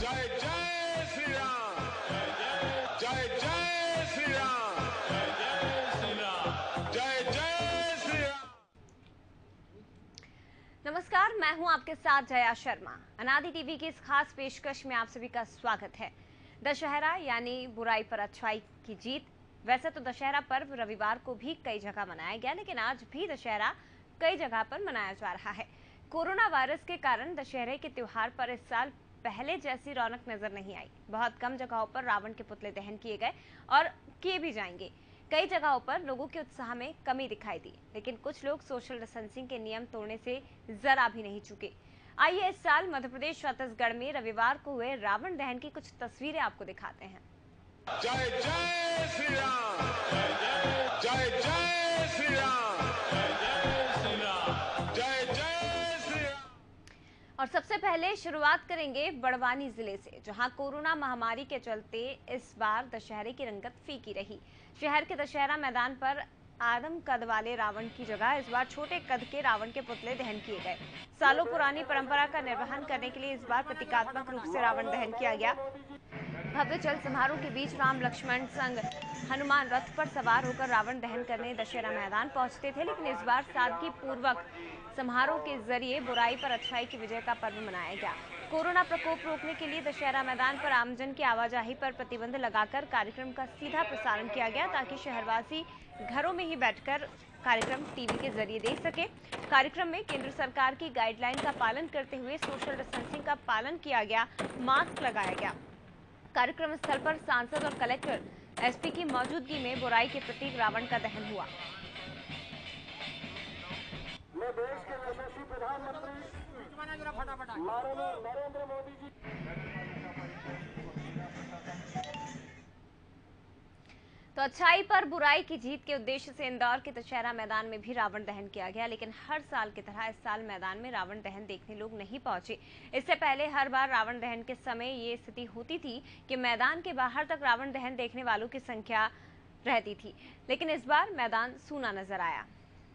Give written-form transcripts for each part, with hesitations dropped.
जय जय श्री राम। जय जय श्री राम। जय श्री राम। जय जय श्री राम। नमस्कार, मैं हूं आपके साथ जया शर्मा। अनादि टीवी की इस खास पेशकश में आप सभी का स्वागत है। दशहरा यानी बुराई पर अच्छाई की जीत। वैसे तो दशहरा पर्व रविवार को भी कई जगह मनाया गया, लेकिन आज भी दशहरा कई जगह पर मनाया जा रहा है। कोरोना वायरस के कारण दशहरे के त्योहार पर इस साल पहले जैसी रौनक नजर नहीं आई। बहुत कम जगहों पर रावण के पुतले दहन किए गए और किए भी जाएंगे। कई जगहों पर लोगों के उत्साह में कमी दिखाई दी, लेकिन कुछ लोग सोशल डिस्टेंसिंग के नियम तोड़ने से जरा भी नहीं चूके। आइए इस साल मध्य प्रदेश छत्तीसगढ़ में रविवार को हुए रावण दहन की कुछ तस्वीरें आपको दिखाते हैं। जय जय श्री राम। जय जय श्री राम। जय श्री राम। जय जय श्री राम। और सबसे पहले शुरुआत करेंगे बड़वानी जिले से, जहां कोरोना महामारी के चलते इस बार दशहरे की रंगत फीकी रही। शहर के दशहरा मैदान पर आदम कद वाले रावण की जगह इस बार छोटे कद के रावण के पुतले दहन किए गए। सालों पुरानी परंपरा का निर्वहन करने के लिए इस बार प्रतीकात्मक रूप से रावण दहन किया गया। भव्य चल समारोह के बीच राम लक्ष्मण संग हनुमान रथ पर सवार होकर रावण दहन करने दशहरा मैदान पहुंचते थे, लेकिन इस बार सादगी पूर्वक समारोह के जरिए बुराई पर अच्छाई की विजय का पर्व मनाया गया। कोरोना प्रकोप रोकने के लिए दशहरा मैदान पर आमजन की आवाजाही पर प्रतिबंध लगाकर कार्यक्रम का सीधा प्रसारण किया गया, ताकि शहरवासी घरों में ही बैठकर कार्यक्रम टीवी के जरिए देख सके। कार्यक्रम में केंद्र सरकार की गाइडलाइन का पालन करते हुए सोशल डिस्टेंसिंग का पालन किया गया, मास्क लगाया गया। कार्यक्रम स्थल पर सांसद और कलेक्टर एसपी की मौजूदगी में बुराई के प्रतीक रावण का दहन हुआ। मैं देश के यशस्वी प्रधानमंत्री माननीय नरेंद्र मोदी जी तो अच्छाई पर बुराई की जीत के उद्देश्य से इंदौर के दशहरा मैदान में भी रावण दहन किया गया, लेकिन हर साल की तरह इस साल मैदान में रावण दहन देखने लोग नहीं पहुंचे। इससे पहले हर बार रावण दहन के समय ये स्थिति होती थी कि मैदान के बाहर तक रावण दहन देखने वालों की संख्या रहती थी, लेकिन इस बार मैदान सूना नजर आया।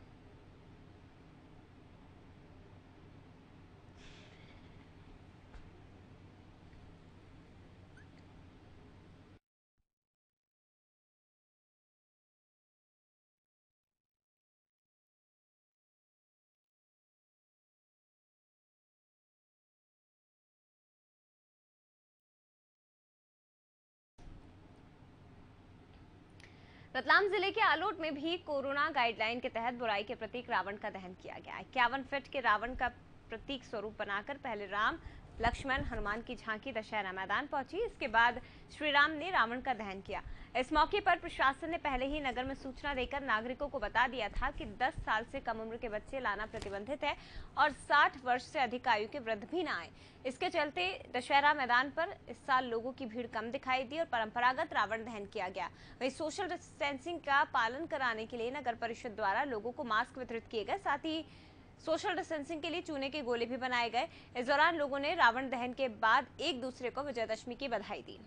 रतलाम जिले के आलोट में भी कोरोना गाइडलाइन के तहत बुराई के प्रतीक रावण का दहन किया गया। 51 फीट के रावण का प्रतीक स्वरूप बनाकर पहले राम लक्ष्मण हनुमान की झांकी दशहरा मैदान पहुंची। इसके बाद श्री राम ने रावण का दहन किया। इस मौके पर प्रशासन ने पहले ही नगर में सूचना देकर नागरिकों को बता दिया था कि 10 साल से कम उम्र के बच्चे लाना प्रतिबंधित है और 60 वर्ष से अधिक आयु के वृद्ध भी न आए। इसके चलते दशहरा मैदान पर इस साल लोगों की भीड़ कम दिखाई दी और परंपरागत रावण दहन किया गया। वहीं सोशल डिस्टेंसिंग का पालन कराने के लिए नगर परिषद द्वारा लोगों को मास्क वितरित किए गए, साथ ही सोशल डिस्टेंसिंग के लिए चूने के गोले भी बनाए गए। इस दौरान लोगों ने रावण दहन के बाद एक दूसरे को विजयदशमी की बधाई दी।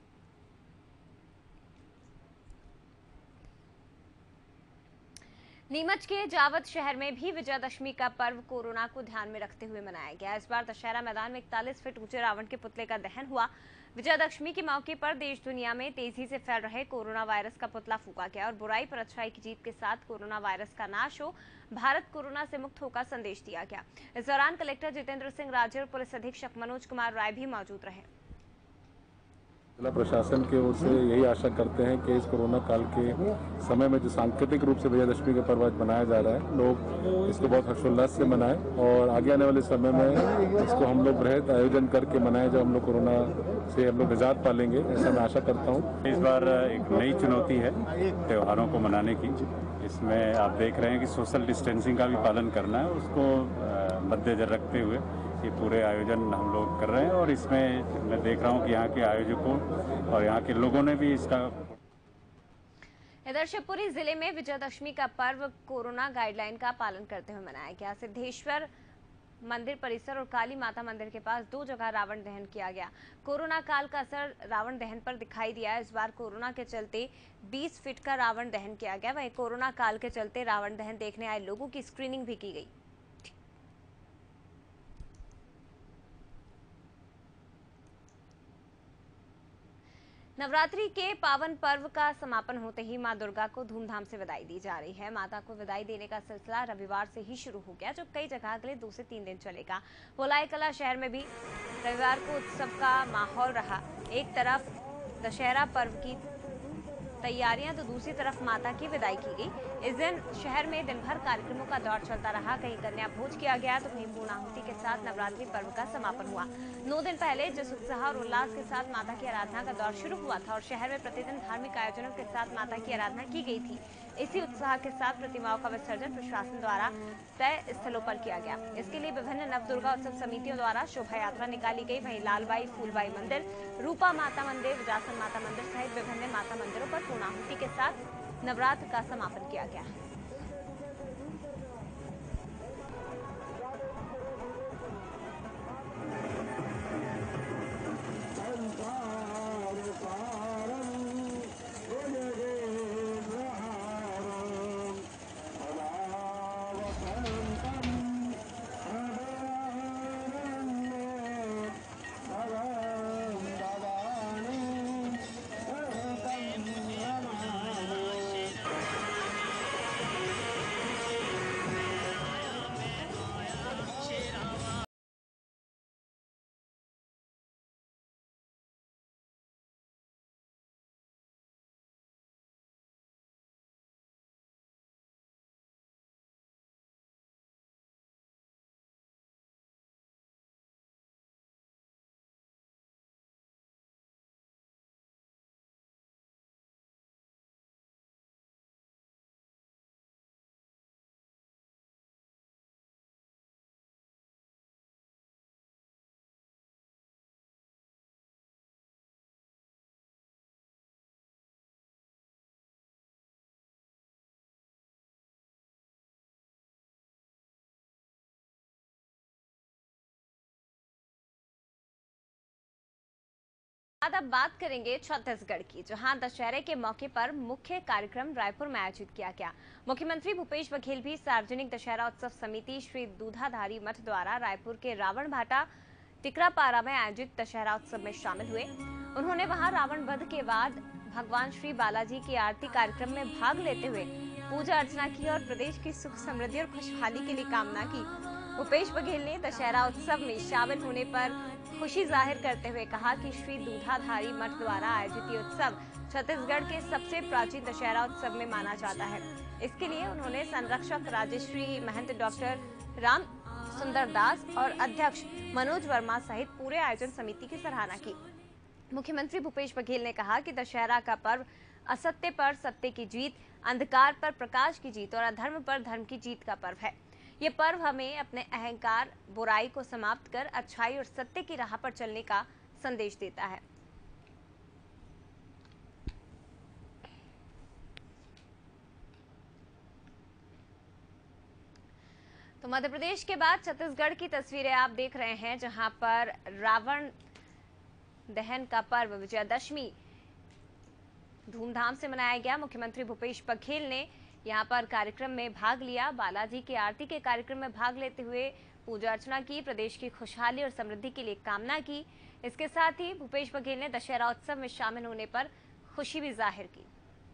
नीमच के जावद शहर में भी विजयदशमी का पर्व कोरोना को ध्यान में रखते हुए मनाया गया। इस बार दशहरा मैदान में 41 फीट ऊंचे रावण के पुतले का दहन हुआ। विजयदशमी के मौके पर देश दुनिया में तेजी से फैल रहे कोरोना वायरस का पुतला फूंका गया और बुराई पर अच्छाई की जीत के साथ कोरोना वायरस का नाश हो, भारत कोरोना से मुक्त होकर संदेश दिया गया। इस दौरान कलेक्टर जितेंद्र सिंह राजे और पुलिस अधीक्षक मनोज कुमार राय भी मौजूद रहे। जिला प्रशासन की ओर से यही आशा करते हैं कि इस कोरोना काल के समय में जो सांकेतिक रूप से विजयदशमी का पर्व आज मनाया जा रहा है, लोग इसको बहुत हर्षोल्लास से मनाएं और आगे आने वाले समय में इसको हम लोग बृहद आयोजन करके मनाएं, जब हम लोग कोरोना से हम लोग निजात पालेंगे, ऐसा मैं आशा करता हूँ। इस बार एक नई चुनौती है त्योहारों को मनाने की। इसमें आप देख रहे हैं कि सोशल डिस्टेंसिंग का भी पालन करना है, उसको मद्देनजर रखते हुए ये पूरे आयोजन हम लोग कर रहे हैं और इसमें मैं देख रहा हूं कि यहाँ के आयोजकों और यहाँ के लोगों ने भी इसका। इधर शिवपुरी जिले में विजयदशमी का पर्व कोरोना गाइडलाइन का पालन करते हुए मनाया गया। सिद्धेश्वर मंदिर परिसर और काली माता मंदिर के पास 2 जगह रावण दहन किया गया। कोरोना काल का असर रावण दहन पर दिखाई दिया। इस बार कोरोना के चलते 20 फीट का रावण दहन किया गया। वहीं कोरोना काल के चलते रावण दहन देखने आए लोगों की स्क्रीनिंग भी की गई। नवरात्रि के पावन पर्व का समापन होते ही मां दुर्गा को धूमधाम से विदाई दी जा रही है। माता को विदाई देने का सिलसिला रविवार से ही शुरू हो गया, जो कई जगह अगले 2 से 3 दिन चलेगा। भोलाई कला शहर में भी रविवार को उत्सव का माहौल रहा। एक तरफ दशहरा पर्व की तैयारियां तो दूसरी तरफ माता की विदाई की गई। इस दिन शहर में दिन भर कार्यक्रमों का दौर चलता रहा। कहीं कन्या भोज किया गया तो कहीं पूर्णाहुति के साथ नवरात्रि पर्व का समापन हुआ। 9 दिन पहले जिस उत्साह और उल्लास के साथ माता की आराधना का दौर शुरू हुआ था और शहर में प्रतिदिन धार्मिक आयोजनों के साथ माता की आराधना की गई थी, इसी उत्साह के साथ प्रतिमाओं का विसर्जन प्रशासन द्वारा तय स्थलों पर किया गया। इसके लिए विभिन्न नव दुर्गा उत्सव समितियों द्वारा शोभा यात्रा निकाली गई। वहीं लालबाई फूलबाई मंदिर, रूपा माता मंदिर, विजासन माता मंदिर सहित विभिन्न माता मंदिरों पर पूर्णाहुति के साथ नवरात्र का समापन किया गया। अब बात करेंगे छत्तीसगढ़ की, जहां दशहरे के मौके पर मुख्य कार्यक्रम रायपुर में आयोजित किया गया। मुख्यमंत्री भूपेश बघेल भी सार्वजनिक दशहरा उत्सव समिति श्री दूधाधारी मठ द्वारा रायपुर के रावण भाटा टिकरापारा में आयोजित दशहरा उत्सव में शामिल हुए। उन्होंने वहां रावण वध के बाद भगवान श्री बालाजी की आरती कार्यक्रम में भाग लेते हुए पूजा अर्चना की और प्रदेश की सुख समृद्धि और खुशहाली के लिए कामना की। भूपेश बघेल ने दशहरा उत्सव में शामिल होने पर खुशी जाहिर करते हुए कहा कि श्री दूधाधारी मठ द्वारा आयोजित ये उत्सव छत्तीसगढ़ के सबसे प्राचीन दशहरा उत्सव में माना जाता है। इसके लिए उन्होंने संरक्षक राजश्री महंत डॉक्टर राम सुंदर दास और अध्यक्ष मनोज वर्मा सहित पूरे आयोजन समिति की सराहना की। मुख्यमंत्री भूपेश बघेल ने कहा कि दशहरा का पर्व असत्य पर सत्य की जीत, अंधकार पर प्रकाश की जीत और अधर्म पर धर्म की जीत का पर्व है। ये पर्व हमें अपने अहंकार, बुराई को समाप्त कर अच्छाई और सत्य की राह पर चलने का संदेश देता है। तो मध्य प्रदेश के बाद छत्तीसगढ़ की तस्वीरें आप देख रहे हैं, जहां पर रावण दहन का पर्व विजयादशमी धूमधाम से मनाया गया। मुख्यमंत्री भूपेश बघेल ने यहां पर कार्यक्रम में भाग लिया। बालाजी की आरती के कार्यक्रम में भाग लेते हुए पूजा अर्चना की, प्रदेश की खुशहाली और समृद्धि के लिए कामना की। इसके साथ ही भूपेश बघेल ने दशहरा उत्सव में शामिल होने पर खुशी भी जाहिर की।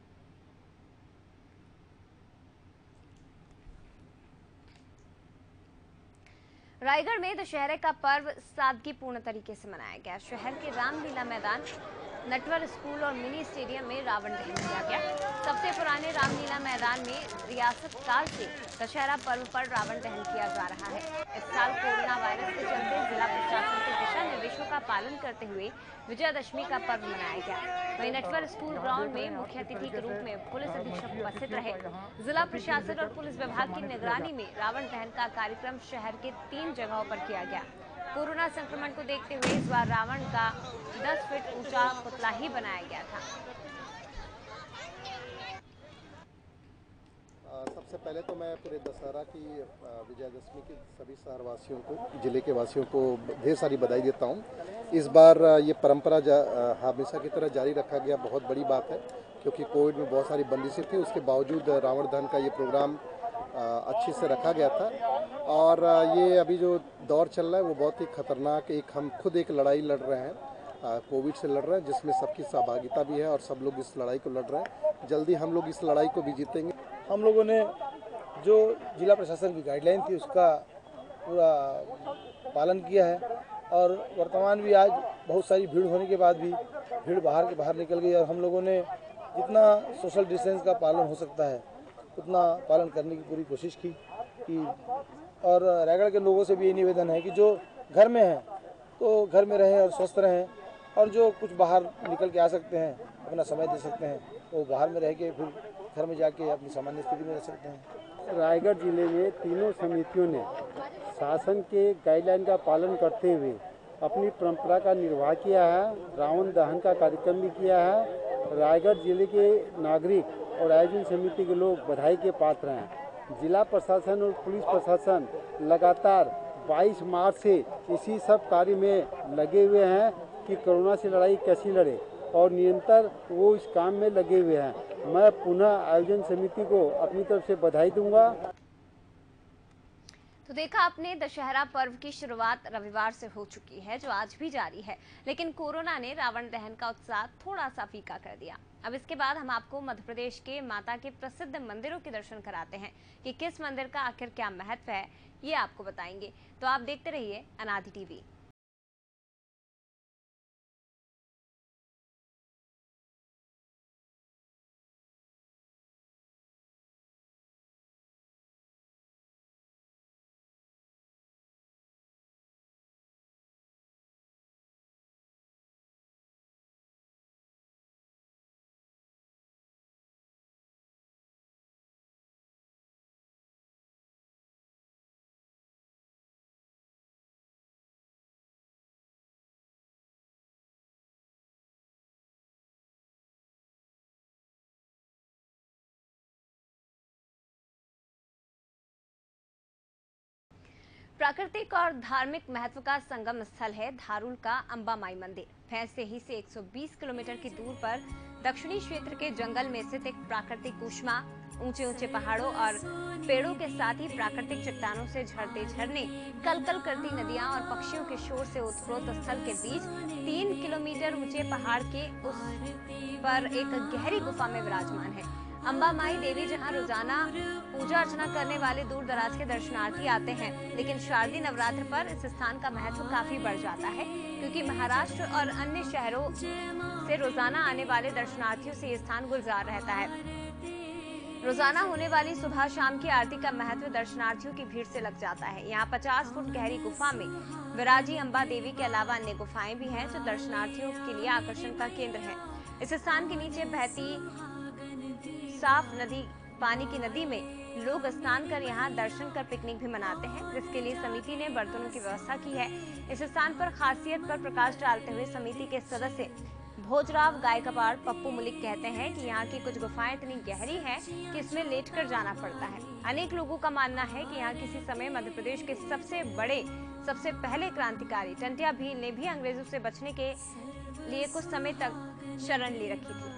रायगढ़ में दशहरे का पर्व सादगीपूर्ण तरीके से मनाया गया। शहर के रामलीला मैदान, नटवर स्कूल और मिनी स्टेडियम में रावण दहन किया गया। सबसे पुराने रामलीला मैदान में रियासत काल से दशहरा पर्व पर रावण दहन किया जा रहा है। इस साल कोरोना वायरस के चलते जिला प्रशासन के दिशा निर्देशों का पालन करते हुए विजयादशमी का पर्व मनाया गया। वहीं नटवर स्कूल ग्राउंड में मुख्य अतिथि के रूप में पुलिस अधीक्षक उपस्थित रहे। जिला प्रशासन और पुलिस विभाग की निगरानी में रावण दहन का कार्यक्रम शहर के 3 जगहों पर किया गया। कोरोना संक्रमण को देखते हुए इस बार रावण का 10 फीट ऊंचा पुतला ही बनाया गया था। सबसे पहले तो मैं पूरे दशहरा की विजयादशमी के सभी शहरवासियों को, जिले के वासियों को ढेर सारी बधाई देता हूं। इस बार ये परंपरा हमेशा की तरह जारी रखा गया, बहुत बड़ी बात है, क्योंकि कोविड में बहुत सारी बंदिशें थी। उसके बावजूद रावण दहन का ये प्रोग्राम अच्छे से रखा गया था। और ये अभी जो दौर चल रहा है वो बहुत ही खतरनाक, हम खुद एक लड़ाई लड़ रहे हैं कोविड से लड़ रहे हैं, जिसमें सबकी सहभागिता भी है और सब लोग इस लड़ाई को लड़ रहे हैं। जल्दी हम लोग इस लड़ाई को भी जीतेंगे। हम लोगों ने जो जिला प्रशासन की गाइडलाइन थी उसका पूरा पालन किया है और वर्तमान भी आज बहुत सारी भीड़ होने के बाद भी भीड़ बाहर निकल गई और हम लोगों ने जितना सोशल डिस्टेंस का पालन हो सकता है उतना पालन करने की पूरी कोशिश की और रायगढ़ के लोगों से भी ये निवेदन है कि जो घर में हैं तो घर में रहें और स्वस्थ रहें और जो कुछ बाहर निकल के आ सकते हैं, अपना समय दे सकते हैं, वो बाहर में रह के फिर घर में जाके अपनी सामान्य स्थिति में रह सकते हैं। रायगढ़ जिले में तीनों समितियों ने शासन के गाइडलाइन का पालन करते हुए अपनी परंपरा का निर्वाह किया है। रावण दहन का कार्यक्रम भी किया है। रायगढ़ जिले के नागरिक और आयोजन समिति के लोग बधाई के पात्र हैं। जिला प्रशासन और पुलिस प्रशासन लगातार 22 मार्च से इसी सब कार्य में लगे हुए हैं कि कोरोना से लड़ाई कैसी लड़े और निरंतर वो इस काम में लगे हुए हैं। मैं पुनः आयोजन समिति को अपनी तरफ से बधाई दूंगा। तो देखा आपने, दशहरा पर्व की शुरुआत रविवार से हो चुकी है जो आज भी जारी है, लेकिन कोरोना ने रावण दहन का उत्साह थोड़ा सा फीका कर दिया। अब इसके बाद हम आपको मध्य प्रदेश के माता के प्रसिद्ध मंदिरों के दर्शन कराते हैं कि किस मंदिर का आखिर क्या महत्व है, ये आपको बताएंगे। तो आप देखते रहिए अनादि टीवी। प्राकृतिक और धार्मिक महत्व का संगम स्थल है धारूल का अंबा माई मंदिर। भैंसदेही से 120 किलोमीटर की दूर पर दक्षिणी क्षेत्र के जंगल में स्थित एक प्राकृतिक ऊष्मा, ऊंचे ऊंचे पहाड़ों और पेड़ों के साथ ही प्राकृतिक चट्टानों से झरते झरने, कलकल करती नदियां और पक्षियों के शोर से उत्प्रोत स्थल के बीच 3 किलोमीटर ऊंचे पहाड़ के उस पर एक गहरी गुफा में विराजमान है अंबा माई देवी, जहां रोजाना पूजा अर्चना करने वाले दूर दराज के दर्शनार्थी आते हैं। लेकिन शारदीय नवरात्र पर इस स्थान का महत्व काफी बढ़ जाता है, क्योंकि महाराष्ट्र और अन्य शहरों से रोजाना आने वाले दर्शनार्थियों से ये स्थान गुलजार रहता है। रोजाना होने वाली सुबह शाम की आरती का महत्व दर्शनार्थियों की भीड़ से लग जाता है। यहाँ 50 फुट गहरी गुफा में विराजी अंबा देवी के अलावा अन्य गुफाएं भी हैं जो दर्शनार्थियों के लिए आकर्षण का केंद्र है। इस स्थान के नीचे बहती साफ पानी की नदी में लोग स्नान कर यहाँ दर्शन कर पिकनिक भी मनाते हैं, जिसके लिए समिति ने बर्तनों की व्यवस्था की है। इस स्थान पर खासियत पर प्रकाश डालते हुए समिति के सदस्य भोजराव गायकवाड़ पप्पू मुलिक कहते हैं कि यहाँ की कुछ गुफाएं इतनी गहरी हैं कि इसमें लेटकर जाना पड़ता है। अनेक लोगों का मानना है कि यहाँ किसी समय मध्य प्रदेश के सबसे पहले क्रांतिकारी टंटिया भील ने भी अंग्रेजों से बचने के लिए कुछ समय तक शरण ली रखी थी।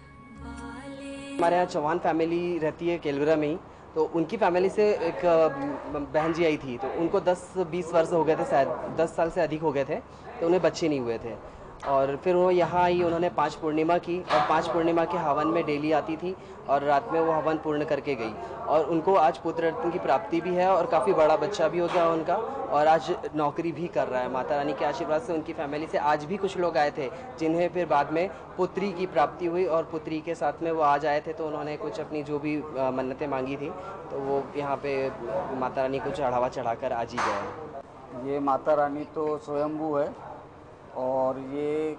हमारे यहाँ चौहान फैमिली रहती है केलगरा में ही, तो उनकी फैमिली से एक बहन जी आई थी, तो उनको 10-20 वर्ष हो गए थे, शायद 10 साल से अधिक हो गए थे, तो उन्हें बच्चे नहीं हुए थे। और फिर वो यहाँ आई, उन्होंने 5 पूर्णिमा की और 5 पूर्णिमा के हवन में डेली आती थी और रात में वो हवन पूर्ण करके गई। और उनको आज पुत्र रत्न की प्राप्ति भी है और काफ़ी बड़ा बच्चा भी हो गया उनका, और आज नौकरी भी कर रहा है। माता रानी के आशीर्वाद से उनकी फैमिली से आज भी कुछ लोग आए थे जिन्हें फिर बाद में पुत्री की प्राप्ति हुई और पुत्री के साथ में वो आज आए थे, तो उन्होंने कुछ अपनी जो भी मन्नतें मांगी थी तो वो यहाँ पे माता रानी को चढ़ावा चढ़ाकर आज ही गए। ये माता रानी तो स्वयंभू है और ये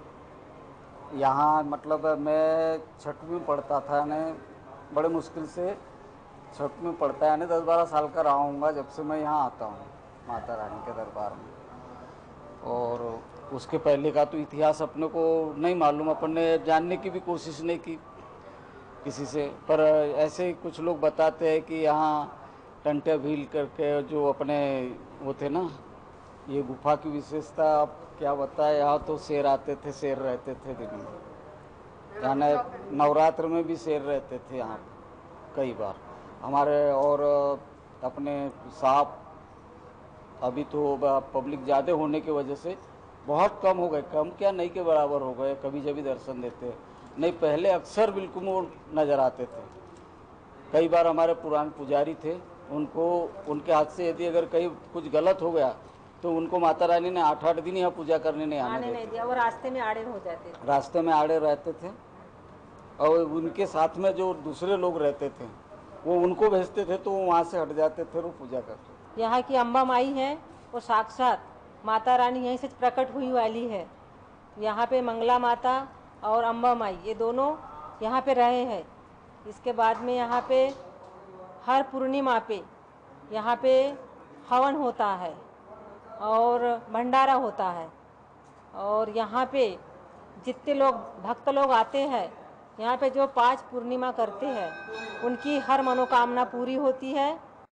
यहाँ मतलब मैं छठवीं में पढ़ता था ने बड़े मुश्किल से छठवीं में पढ़ता है ने 10-12 साल का रहा हूँगा जब से मैं यहाँ आता हूँ माता रानी के दरबार में। और उसके पहले का तो इतिहास अपने को नहीं मालूम, अपन ने जानने की भी कोशिश नहीं की किसी से, पर ऐसे ही कुछ लोग बताते हैं कि यहाँ टंटिया भील करके जो अपने वो थे ना, ये गुफा की विशेषता आप क्या बताए, यहाँ तो शेर आते थे, शेर रहते थे दिन में, यानी नवरात्र में भी शेर रहते थे यहाँ कई बार हमारे। और अपने सांप, अभी तो पब्लिक ज़्यादा होने की वजह से बहुत कम हो गए, कम क्या नहीं के बराबर हो गए। कभी जब भी दर्शन देते नहीं, पहले अक्सर बिल्कुल वो नज़र आते थे। कई बार हमारे पुराने पुजारी थे, उनको उनके हाथ से यदि अगर कहीं कुछ गलत हो गया तो उनको माता रानी ने 8-8 दिन यहाँ पूजा करने नहीं आने दिया। वो रास्ते में आड़े हो जाते थे, रास्ते में आड़े रहते थे। और उनके साथ में जो दूसरे लोग रहते थे वो उनको भेजते थे तो वो वहाँ से हट जाते थे, वो पूजा करते थे। यहाँ की अम्बा माई है, वो साक्षात माता रानी यहीं से प्रकट हुई वाली है। यहाँ पे मंगला माता और अम्बा माई ये दोनों यहाँ पे रहे हैं। इसके बाद में यहाँ पे हर पूर्णिमा पे यहाँ पे हवन होता है और भंडारा होता है। और यहाँ पे जितने लोग भक्त लोग आते हैं, यहाँ पे जो 5 पूर्णिमा करते हैं उनकी हर मनोकामना पूरी होती है।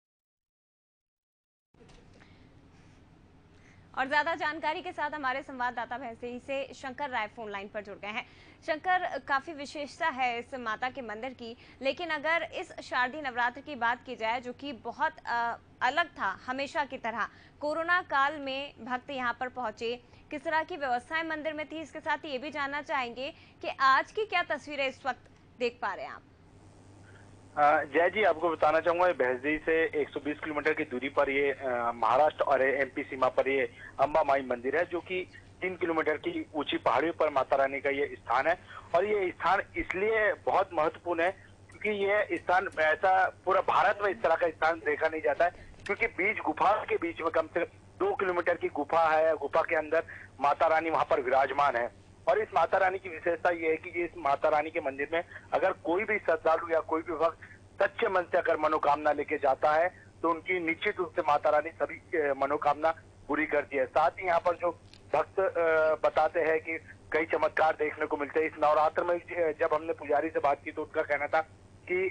और ज्यादा जानकारी के साथ हमारे संवाददाता भैंसदेही से शंकर राय फोन लाइन पर जुड़ गए हैं। शंकर, काफी विशेषता है इस माता के मंदिर की, लेकिन अगर इस शारदीय नवरात्र की बात की जाए जो कि बहुत अलग था हमेशा की तरह, कोरोना काल में भक्त यहाँ पर पहुंचे, किस तरह की व्यवस्थाएं मंदिर में थी, इसके साथ ये भी जानना चाहेंगे कि आज की क्या तस्वीरें इस वक्त देख पा रहे हैं आप। जय जी, आपको बताना चाहूंगा भैंसदेही से 120 किलोमीटर की दूरी पर ये महाराष्ट्र और एमपी सीमा पर ये अम्बा माई मंदिर है, जो कि 3 किलोमीटर की ऊंची पहाड़ियों पर माता रानी का ये स्थान है। और ये स्थान इसलिए बहुत महत्वपूर्ण है क्योंकि ये स्थान ऐसा पूरा भारत में इस तरह का स्थान देखा नहीं जाता है, क्योंकि बीच गुफा के बीच में कम से कम 2 किलोमीटर की गुफा है। गुफा के अंदर माता रानी वहां पर विराजमान है। और इस माता रानी की विशेषता ये है कि इस माता रानी के मंदिर में अगर कोई भी श्रद्धालु या कोई भी भक्त सच्चे मन से अगर मनोकामना लेके जाता है तो उनकी निश्चित रूप से माता रानी सभी मनोकामना पूरी करती है। साथ ही यहाँ पर जो भक्त बताते हैं कि कई चमत्कार देखने को मिलते हैं। इस नवरात्र में जब हमने पुजारी से बात की तो उनका कहना था कि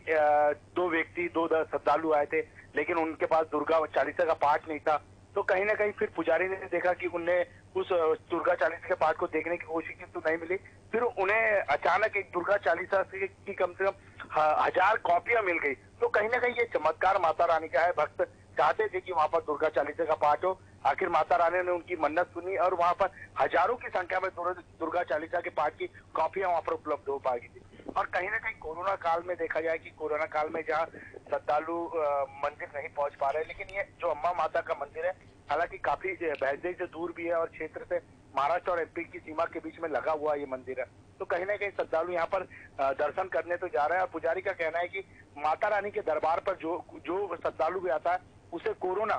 2 श्रद्धालु आए थे, लेकिन उनके पास दुर्गा चालीसा का पाठ नहीं था। तो कहीं ना कहीं फिर पुजारी ने देखा कि उन्हें उस दुर्गा चालीसा के पाठ को देखने की कोशिश की तो नहीं मिली। फिर उन्हें अचानक एक दुर्गा चालीसा की कम से कम 1000 कॉपियां मिल गई। तो कहीं ना कहीं ये चमत्कार माता रानी का है। भक्त चाहते थे कि वहां पर दुर्गा चालीसा का पाठ हो, आखिर माता रानी ने उनकी मन्नत सुनी और वहां पर हजारों की संख्या में दुर्गा चालीसा के पाठ की कॉपियां वहां पर उपलब्ध हो पाई थी। और कहीं ना कहीं कोरोना काल में देखा जाए कि कोरोना काल में जहाँ श्रद्धालु मंदिर नहीं पहुंच पा रहे, लेकिन ये जो अम्बा माता का मंदिर है हालांकि काफी भैंसदेही से दूर भी है और क्षेत्र से महाराष्ट्र और एमपी की सीमा के बीच में लगा हुआ ये मंदिर है। तो कहीं ना कहीं श्रद्धालु यहाँ पर दर्शन करने तो जा रहे हैं। और पुजारी का कहना है कि माता रानी के दरबार पर जो श्रद्धालु भी आता है उसे कोरोना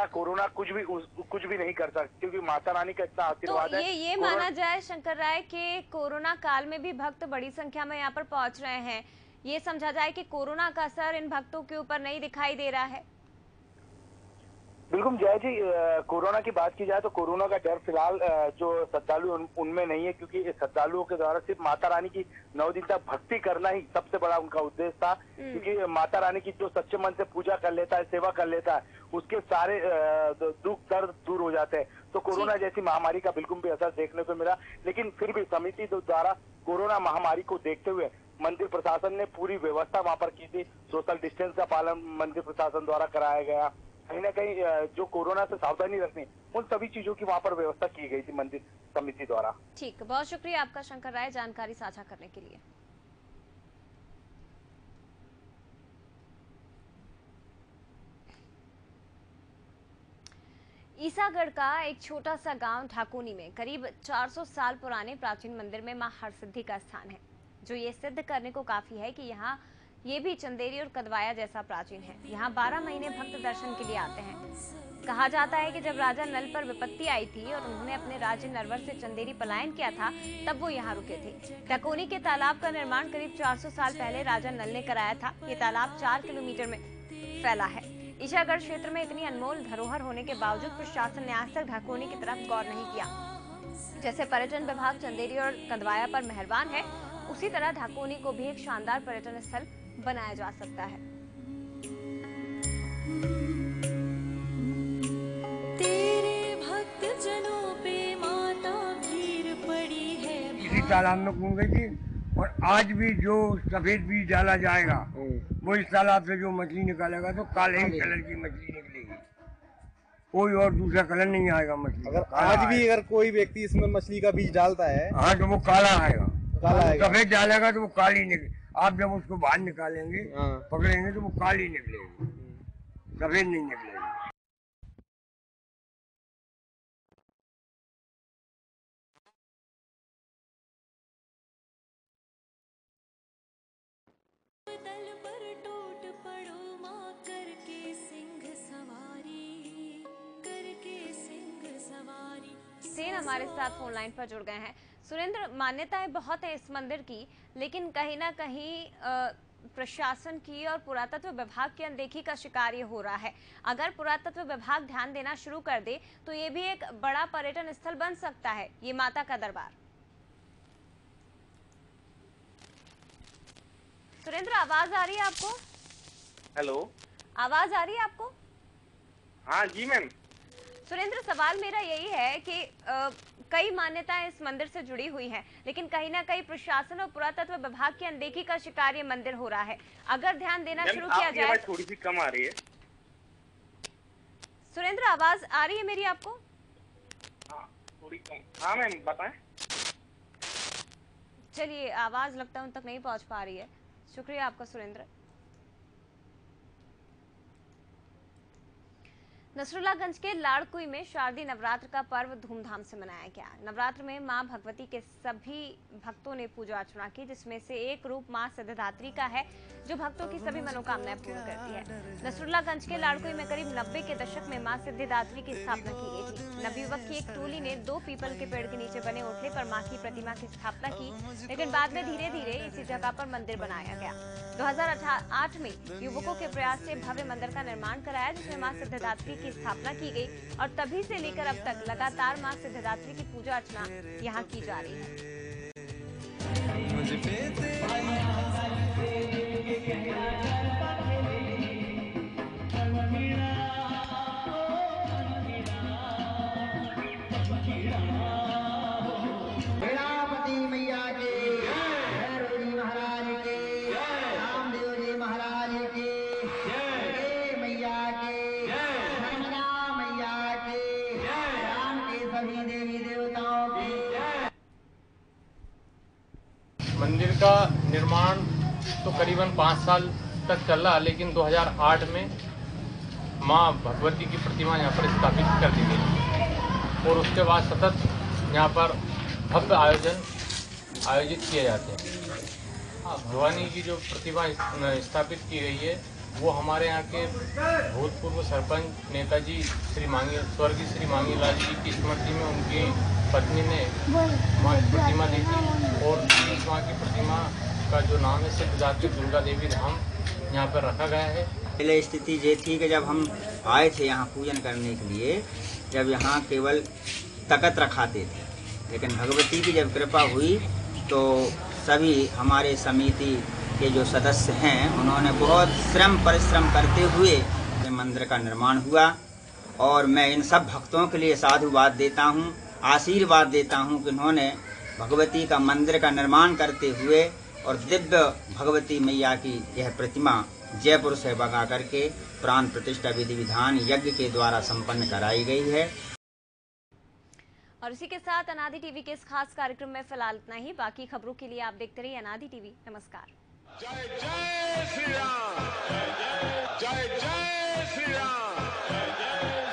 कुछ भी नहीं कर सकता, क्योंकि माता रानी का इतना आशीर्वाद है। ये माना जाए शंकर राय कि कोरोना काल में भी भक्त बड़ी संख्या में यहाँ पर पहुंच रहे हैं, ये समझा जाए कि कोरोना का असर इन भक्तों के ऊपर नहीं दिखाई दे रहा है। बिल्कुल जय जी, कोरोना की बात की जाए तो कोरोना का डर फिलहाल जो श्रद्धालु उनमें नहीं है, क्योंकि श्रद्धालुओं के द्वारा सिर्फ माता रानी की 9 दिन तक भक्ति करना ही सबसे बड़ा उनका उद्देश्य था। क्योंकि माता रानी की जो सच्चे मन से पूजा कर लेता है, सेवा कर लेता है, उसके सारे दुख दर्द दूर हो जाते हैं। तो कोरोना जैसी महामारी का बिल्कुल भी असर देखने को मिला, लेकिन फिर भी समिति द्वारा कोरोना महामारी को देखते हुए मंदिर प्रशासन ने पूरी व्यवस्था वहां पर की थी। सोशल डिस्टेंस का पालन मंदिर प्रशासन द्वारा कराया गया। कहीं ना कहीं जो कोरोना से सावधानी रखनी उन सभी चीजों की वहां पर व्यवस्था की गई थी मंदिर समिति द्वारा। ठीक, बहुत शुक्रिया आपका शंकर राय जानकारी साझा करने के लिए। ईसागढ़ का एक छोटा सा गांव ढाकोनी में करीब 400 साल पुराने प्राचीन मंदिर में मां हरसिद्धि का स्थान है, जो ये सिद्ध करने को काफी है कि यहाँ ये भी चंदेरी और कदवाया जैसा प्राचीन है। यहाँ 12 महीने भक्त दर्शन के लिए आते हैं। कहा जाता है कि जब राजा नल पर विपत्ति आई थी और उन्होंने अपने राज्य नरवर से चंदेरी पलायन किया था, तब वो यहाँ रुके थे। ढाकोनी के तालाब का निर्माण करीब 400 साल पहले राजा नल ने कराया था। ये तालाब 4 किलोमीटर में फैला है। ईसागढ़ क्षेत्र में इतनी अनमोल धरोहर होने के बावजूद प्रशासन ने आज तक ढाकोनी की तरफ गौर नहीं किया। जैसे पर्यटन विभाग चंदेरी और कदवाया पर मेहरबान है, उसी तरह ढाकोनी को भी एक शानदार पर्यटन स्थल बनाया जा सकता है। तेरे भक्त जनों पे माता भीड़ पड़ी है। इसी तालाब में कूद गई थी और आज भी जो सफेद बीज डाला जाएगा वो इस तालाब से जो मछली निकालेगा तो काले कलर की मछली निकलेगी। कोई और दूसरा कलर नहीं आएगा मछली। अगर काला आज भी आएगा। अगर कोई व्यक्ति इसमें मछली का बीज डालता है, हाँ, तो वो काला आएगा। काला आएगा। सफेद डालेगा तो वो काली निकले। आप जब उसको बाहर निकालेंगे, पकड़ेंगे तो वो काली निकलेगी, सफेद नहीं निकलेगी। तल पर टूट पड़ो माँ करके सिंह सवारी, करके सिंह सवारी। सेन हमारे साथ फोन लाइन पर जुड़ गए हैं। सुरेंद्र, मान्यताएं बहुत है इस मंदिर की, लेकिन कहीं ना कहीं प्रशासन की और पुरातत्व विभाग की अनदेखी का शिकार ये हो रहा है। अगर पुरातत्व विभाग ध्यान देना शुरू कर दे तो ये भी एक बड़ा पर्यटन स्थल बन सकता है, ये माता का दरबार। सुरेंद्र, आवाज आ रही है आपको? हेलो, आवाज आ रही है आपको? हाँ जी मैम। सुरेंद्र, सवाल मेरा यही है कि कई मान्यताएं इस मंदिर से जुड़ी हुई हैं, लेकिन कहीं ना कहीं प्रशासन और पुरातत्व विभाग की अनदेखी का शिकार ये मंदिर हो रहा है। अगर ध्यान देना शुरू किया जाए। थोड़ी सी कम आ रही है। सुरेंद्र, आवाज आ रही है मेरी आपको? हाँ, थोड़ी कम। हाँ मैम, बताएं। चलिए, आवाज लगता है उन तक नहीं पहुंच पा रही है। शुक्रिया आपका सुरेंद्र। नसरुल्लागंज के लाड़कुई में शारदीय नवरात्र का पर्व धूमधाम से मनाया गया। नवरात्र में मां भगवती के सभी भक्तों ने पूजा अर्चना की, जिसमें से एक रूप मां सिद्धिदात्री का है जो भक्तों की सभी मनोकामनाएं पूर्ण करती है। नसरुल्लागंज के लाड़कुई में करीब 90 के दशक में मां सिद्धिदात्री की स्थापना की गई थी। नवयुवक की एक टोली ने 2 पीपल के पेड़ के नीचे बने ओटले पर मां की प्रतिमा की स्थापना की, लेकिन बाद में धीरे धीरे इसी जगह पर मंदिर बनाया गया। 2008 में युवकों के प्रयास से भव्य मंदिर का निर्माण कराया, जिसमें मां सिद्धिदात्री की स्थापना की गई और तभी से लेकर अब तक लगातार मां सिद्धिदात्री की पूजा अर्चना यहां की जा रही है। मंदिर का निर्माण तो करीबन 5 साल तक चला, लेकिन 2008 में मां भगवती की प्रतिमा यहाँ पर स्थापित कर दी गई और उसके बाद सतत यहाँ पर भव्य आयोजित किए जाते हैं। भवानी की जो प्रतिमा स्थापित की गई है वो हमारे यहाँ के भूतपूर्व सरपंच नेताजी स्वर्गीय श्री मांगीलाल जी की स्मृति में उनकी पत्नी ने मां की प्रतिमा दी थी और इस मां की प्रतिमा का जो नाम है सिद्धिदात्री दुर्गा देवी धाम यहाँ पर रखा गया है। पहले स्थिति ये थी कि जब हम आए थे यहाँ पूजन करने के लिए, जब यहाँ केवल तकत रखाते थे, लेकिन भगवती की जब कृपा हुई तो सभी हमारे समिति के जो सदस्य हैं उन्होंने बहुत श्रम परिश्रम करते हुए ये मंदिर का निर्माण हुआ और मैं इन सब भक्तों के लिए साधुवाद देता हूँ, आशीर्वाद देता हूँ कि उन्होंने भगवती का मंदिर का निर्माण करते हुए और दिव्य भगवती मैया की यह प्रतिमा जयपुर से बगा करके प्राण प्रतिष्ठा विधि विधान यज्ञ के द्वारा संपन्न कराई गई है। और इसी के साथ अनादि टीवी के इस खास कार्यक्रम में फिलहाल इतना ही। बाकी खबरों के लिए आप देखते रहिए अनादि टीवी। नमस्कार। जय जय श्री राम, जय जय श्री राम।